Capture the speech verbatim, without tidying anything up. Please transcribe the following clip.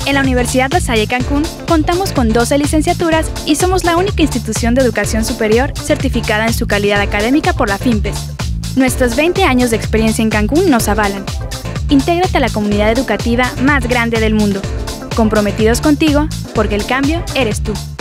En la Universidad La Salle Cancún contamos con doce licenciaturas y somos la única institución de educación superior certificada en su calidad académica por la FIMPES. Nuestros veinte años de experiencia en Cancún nos avalan. Intégrate a la comunidad educativa más grande del mundo. Comprometidos contigo, porque el cambio eres tú.